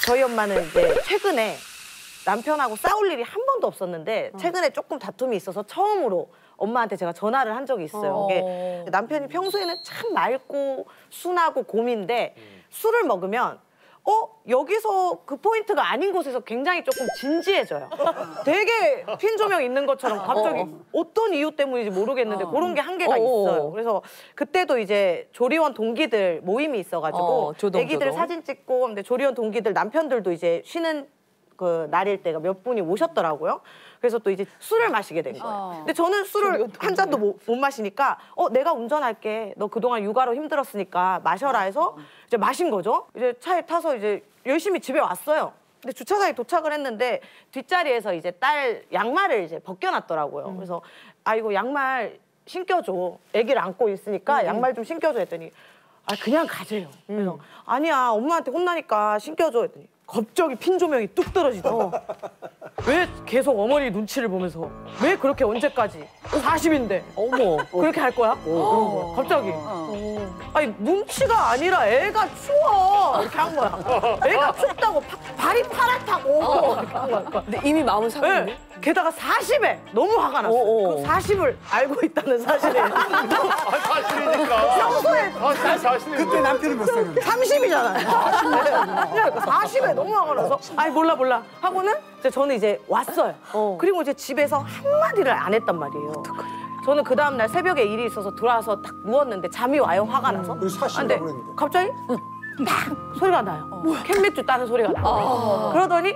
저희 엄마는 이제 최근에 남편하고 싸울 일이 한 번도 없었는데 최근에 조금 다툼이 있어서 처음으로 엄마한테 제가 전화를 한 적이 있어요. 이게 남편이 평소에는 참 맑고 순하고 곰인데 술을 먹으면 여기서 그 포인트가 아닌 곳에서 굉장히 조금 진지해져요. 되게 핀 조명 있는 것처럼 갑자기 어떤 이유 때문인지 모르겠는데 그런 게 한계가 있어요. 그래서 그때도 이제 조리원 동기들 모임이 있어가지고 애기들 사진 찍고 근데 조리원 동기들 남편들도 이제 쉬는 그 날일 때가 몇 분이 오셨더라고요. 그래서 또 이제 술을 마시게 된 거예요. 근데 저는 술을 한 잔도 못 마시니까 내가 운전할게. 너 그동안 육아로 힘들었으니까 마셔라 해서 이제 마신 거죠. 이제 차에 타서 이제 열심히 집에 왔어요. 근데 주차장에 도착을 했는데 뒷자리에서 이제 딸 양말을 이제 벗겨놨더라고요. 그래서 이거 양말 신겨줘. 아기를 안고 있으니까 양말 좀 신겨줘 했더니 그냥 가재요. 그래서 아니야 엄마한테 혼나니까 신겨줘 했더니 갑자기 핀 조명이 뚝 떨어지더라고. 왜 계속 어머니 눈치를 보면서 왜 그렇게 언제까지 40인데 어머 그렇게 할 거야? 갑자기 아니 눈치가 아니라 애가 추워 이렇게 한 거야. 애가 춥다고 발이 파랗다고 이렇게 한 거야. 근데 이미 마음은 상했네. 네. 게다가 40에 너무 화가 났어요. 그 40을 알고 있다는 사실에. 사실이니까. 평소에 그때 남편이 몇 살인데? 30이잖아요. 그러니까 40에 너무 화가 나서 아니 몰라 하고는 저는 이제 왔어요. 그리고 이제 집에서 한마디를 안 했단 말이에요. 저는 그 다음날 새벽에 일이 있어서 들어와서 딱 누웠는데 잠이 와요. 화가 나서. 근데 갑자기 딱 소리가 나요. 캔맥주 따는 소리가 나요. 그러더니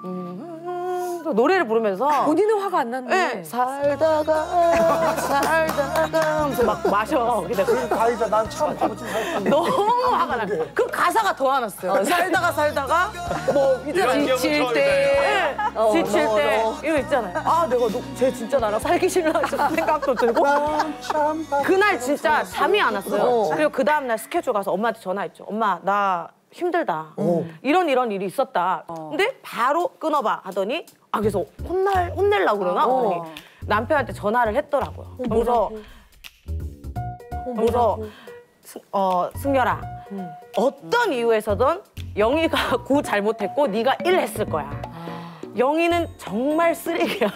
노래를 부르면서 본인은 화가 안 났네. 네. 살다가 하면서 막 마셔. 근데 가이자 난 참 바보짓 살았는데. 너무 화가 나. 그 가사가 더 화났어요. 살다가 뭐 있잖아요. 지칠 때, 지칠 때 이거 있잖아요. 내가 쟤 진짜 나랑 살기 싫나 생각도 들고. 그날 진짜 잠이 안 왔어요. 그리고 그 다음날 스케줄 가서 엄마한테 전화했죠. 엄마 나 힘들다. 이런 일이 있었다. 근데 바로 끊어봐 하더니 그래서 혼내려고 그러나? 그러더니 남편한테 전화를 했더라고요. 그래서 승열아 어떤 이유에서든 영희가 9 잘못했고 네가 1 했을 거야. 영희는 정말 쓰레기야.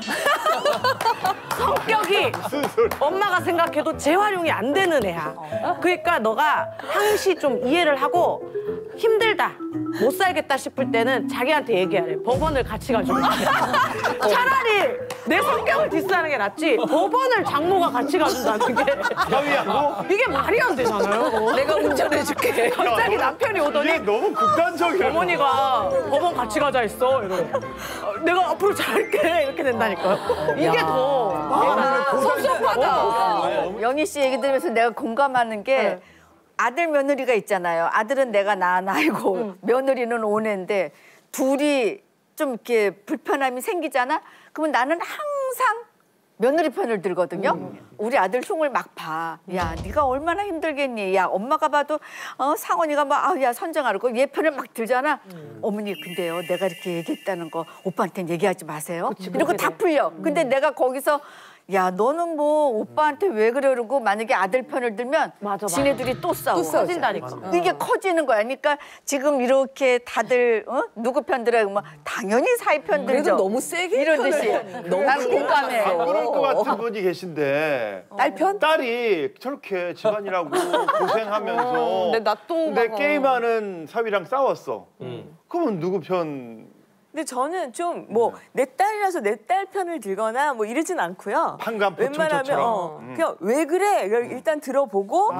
성격이 엄마가 생각해도 재활용이 안 되는 애야. 그러니까 너가 항시 좀 이해를 하고 힘들다, 못 살겠다 싶을 때는 자기한테 얘기하래. 법원을 같이 가지고. 차라리 내 성격을 디스하는 게 낫지 법원을 장모가 같이 가준다는 게 이게 말이 안 되잖아요. 내가 운전해줄게. 갑자기 남편이 오더니 이게 너무 극단적이야. 어머니가 법원 같이 가자 했어. 이러고 내가 앞으로 잘할게 이렇게 된다니까요. 이게 더 섭섭하다. 영희 씨 얘기 들으면서 내가 공감하는 게 아들 며느리가 있잖아요. 아들은 내가 나이고 며느리는 오네인데 둘이 좀 이렇게 불편함이 생기잖아. 그러면 나는 항상 며느리 편을 들거든요. 우리 아들 흉을 막 봐. 야, 네가 얼마나 힘들겠니? 야, 엄마가 봐도 상원이가 막 야, 선정하고 얘 편을 막 들잖아. 어머니, 근데요, 내가 이렇게 얘기했다는 거 오빠한테는 얘기하지 마세요. 이러고 다 풀려. 근데 내가 거기서 야, 너는 뭐 오빠한테 왜 그래? 그러고 만약에 아들 편을 들면 지네들이 또 싸워. 커진다니까. 이게 커지는 거야. 그러니까 지금 이렇게 다들 누구 편 들어요? 뭐 당연히 사위 편 들죠. 그래도 너무 세게 이런 듯이. 난 공감해. 그럴 것 같은 분이 계신데 딸 편? 딸이 저렇게 집안이라고 고생하면서 근데 게임하는 사위랑 싸웠어. 그러면 누구 편? 근데 저는 좀 뭐 내 딸이라서 내 딸 편을 들거나 뭐 이러진 않고요. 웬만하면 그냥 왜 그래? 일단 들어보고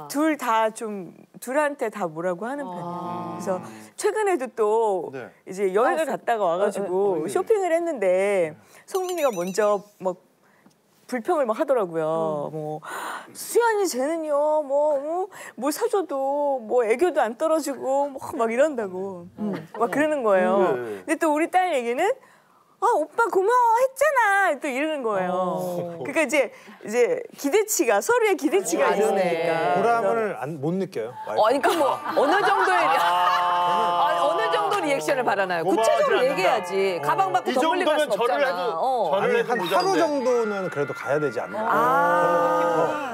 둘한테 다 뭐라고 하는 편이에요. 그래서 최근에도 또 이제 여행을 갔다가 와가지고 쇼핑을 했는데 송민이가 먼저 뭐 불평을 막 하더라고요. 뭐 수연이 쟤는요 뭐 사줘도 뭐 애교도 안 떨어지고 막 이런다고 막 그러는 거예요. 근데 또 우리 딸 얘기는 오빠 고마워 했잖아 또 이러는 거예요. 그러니까 이제 기대치가 서로의 기대치가 있으니까 보람을 못 느껴요. 아니 그럼 뭐 어느 정도의 어느 정도 리액션을 바라나요? 구체적으로 얘기해야지. 가방 받고 더 멀리 갈 수는 없잖아. 저를 해도 한 하루 정도는 그래도 가야 되지 않나.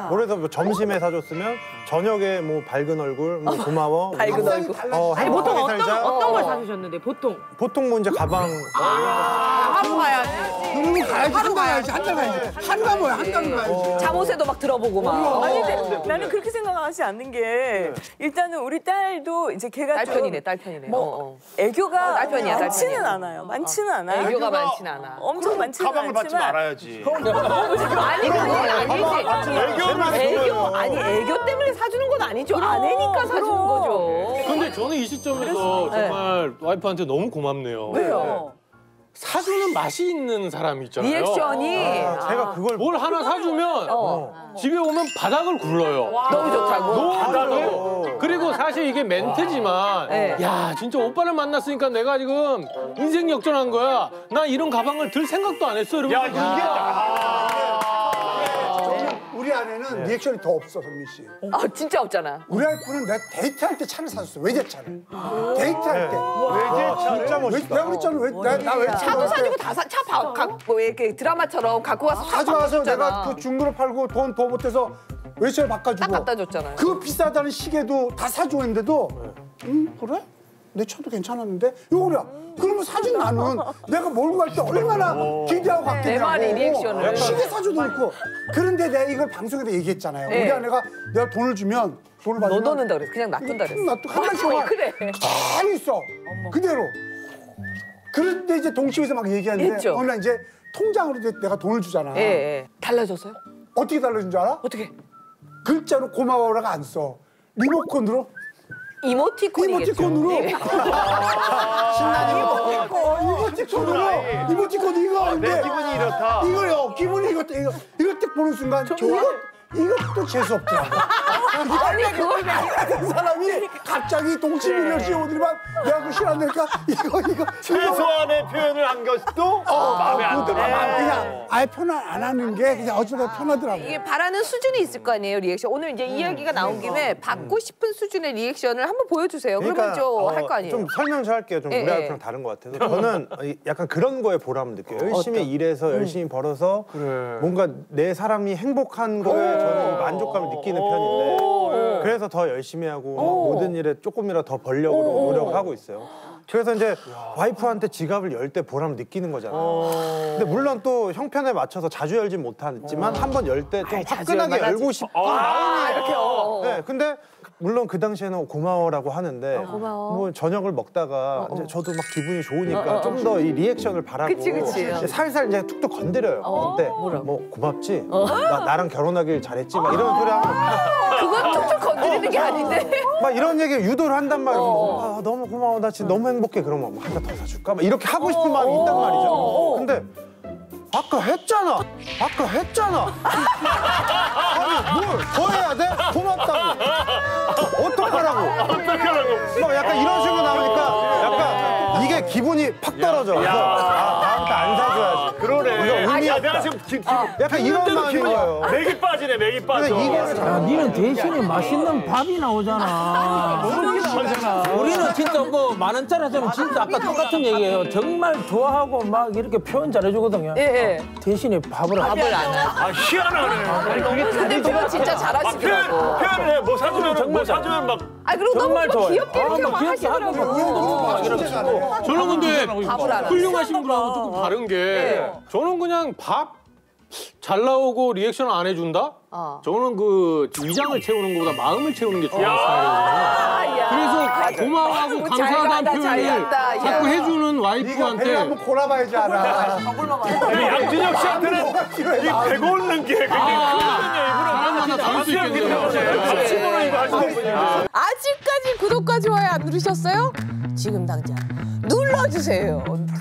그래서 뭐 점심에 사줬으면 저녁에 뭐 밝은 얼굴, 뭐 고마워. 밝은 얼굴. 아니 보통 행복하게 살자. 어떤 걸 사주셨는데 보통? 보통 뭐 이제 가방. 하고 가야지. 그러면 가야지. 한강 가야지. 한강 가야지. 한강 뭐야? 한강 가야지. 잠옷에도 막 들어보고 막. 아니 근데 나는 그렇게 생각하지 않는 게 일단은 우리 딸도 이제 걔가 딸편이네, 좀 딸편이네. 뭐 애교가 딸편이야, 많지는 딸편이야. 않아요. 많지는 않아요. 애교가 많진 않아. 엄청 많지는 가방을 받지 않지만 말아야지. 아니 그건 아니지. 애교만 애교 아니 애교 때문에 사주는 건 아니죠. 아내니까 사주는 거죠. 근데 저는 이 시점에서 정말 와이프한테 너무 고맙네요. 왜요? 사주는 맛이 있는 사람이 있잖아요. 리액션이 제가 그걸 뭘 하나 사주면 집에 오면 바닥을 굴러요. 너무 좋다고. 너무 좋다고. 그리고 사실 이게 멘트지만 네. 야 진짜 오빠를 만났으니까 내가 지금 인생 역전한 거야. 나 이런 가방을 들 생각도 안 했어. 이러면서 야, 이게 우리 아내는 리액션이 더 없어, 선미 씨. 아 진짜 없잖아. 우리 와이프는 내가 데이트할 때 차를 사줬어. 외제차를. 데이트할 때. 진짜 멋있다. 내가 그랬잖아. 나 외제차. 차도 사주고 차 갖고 왜 이렇게 드라마처럼 갖고 가서 가져와서 내가 그 중고로 팔고 돈 더 못해서 외제차를 바꿔주고. 딱 갖다 줬잖아요. 그 비싸다는 시계도 다 사주는데도 그래? 내 차도 괜찮았는데? 이거야. 그러면 사준 나는 내가 몰고 갈 때 얼마나 기대하고 갔겠냐고. 내 말이 리액션을. 시계 사줘도 있고. 그런데 내가 이걸 방송에서 얘기했잖아요. 네. 우리 아내가 내가 돈을 주면 돈을 받으면 넣어놓는다 그랬어. 그냥 놔둔다 그랬어. 놔두고 한 달 동안 그래. 가만히 있어. 그대로. 그런데 이제 동심에서 막 얘기하는데 했죠. 어느 날 이제 통장으로 이제 내가 돈을 주잖아. 예, 예. 달라졌어요? 어떻게 달라진 줄 알아? 어떻게? 글자로 고마워라가 안 써. 리모컨으로 이모티콘이겠죠. 이모티콘으로. 예. 이모티콘으로. 이모티콘 이거. 내 기분이 이렇다. 이거요. 기분이 이거 딱 보는 순간 이것도 재수 없더라고. 아니 그걸 그 사람이 갑자기 동치미를 씌워드리면 내가 그거 싫어하니까 이거 최소한의 표현을 한 것도 마음에 안 들어. 그냥 아예 편안 안 하는 게 그냥 어쩌다 편하더라고. 이게 바라는 수준이 있을 거 아니에요 리액션. 오늘 이제 이야기가 나온 김에 받고 싶은 수준의 리액션을 한번 보여주세요. 그러면 좀 할 거 아니에요. 좀 설명 좀 할게요. 좀 예, 우리 예. 와이프랑 다른 것 같아서. 저는 약간 그런 거에 보람을 느껴요. 열심히 일해서 열심히 벌어서 뭔가 내 사람이 행복한 거에 저는 이 만족감을 느끼는 편인데 그래서 더 열심히 하고 막 모든 일에 조금이라도 더 벌려고 노력하고 있어요. 그래서 이제 와이프한테 지갑을 열 때 보람을 느끼는 거잖아요. 근데 물론 또 형편에 맞춰서 자주 열진 못하지만 한 번 열 때 좀 화끈하게 열고 싶은 마음이 이렇게 네, 근데 물론 그 당시에는 고마워라고 하는데 뭐 저녁을 먹다가 이제 저도 막 기분이 좋으니까 좀 더 이 리액션을 바라고 그치. 이제 살살 이제 툭툭 건드려요. 그때 뭐 고맙지? 나랑 결혼하길 잘했지? 막 이런 소리 하면 그건 툭툭 건드리는 게 아닌데. 막 이런 얘기 유도를 한단 말이에요. 아, 너무 고마워. 나 진짜 너무 행복해. 그러면 뭐 한 잔 더 사줄까? 막 이렇게 하고 싶은 마음이 있단 말이죠. 근데 아까 했잖아. 아니 뭘 더 해야 돼? 고맙다고. 어떡하라고. 막 약간 이런 식으로 나오니까 약간 이게 기분이 팍 떨어져. 그래서 다음부터 안 사줘야지. 그러네. 이거 의미 야, 없다. 내가 지금 약간 이런 마음인 거예요. 맥이 빠지네, 맥이 빠져. 근데 이거를 야, 니는 대신에 맛있는 밥이 나오잖아. 우리는 진짜 뭐 10,000원짜리 하자면 진짜 아까 똑같은 얘기예요. 정말 좋아하고 막 이렇게 표현 잘해주거든요. 예. 대신에 밥을 안 밥을 안 해. 아, 희한하네. 근데 표현 진짜 잘하시더라고. 표현을 해. 뭐 사주면 막. 아 그리고 너무 정말 막 좋아요. 귀엽게 이렇게 막 막 귀엽게 하시더라고. 저는 근데 밥을 안 훌륭하신 분하고 조금 다른 게 저는 그냥 밥 잘 나오고 리액션 안 해준다? 저는 그 위장을 채우는 것보다 마음을 채우는 게 좋아요. 그래서 고마워하고 감사하다는 표현을 자꾸 해주는 네가 배를 와이프한테 한번 골아봐야지 알아. 양준혁 씨한테는 이 배고 오는 게 굉장히 사람마다 다를 수 있겠네요. 아침으로 이거 하시는 분이에요. 아직까지 구독과 좋아요 안 누르셨어요? 지금 당장 눌러주세요.